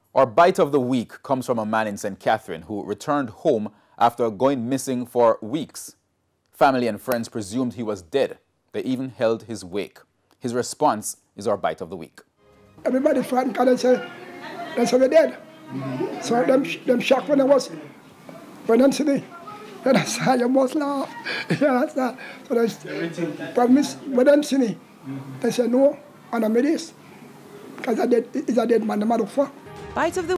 Our bite of the week comes from a man in St. Catherine who returned home after going missing for weeks. Family and friends presumed he was dead. They even held his wake. His response is our bite of the week. Everybody frightened because they say we're dead. So them shocked when them see me. And I said, you must laugh. Yeah, that's that. So they promise when them see me. They say no, and I'm this. Because it's a dead man, the motherfucker. Bite of the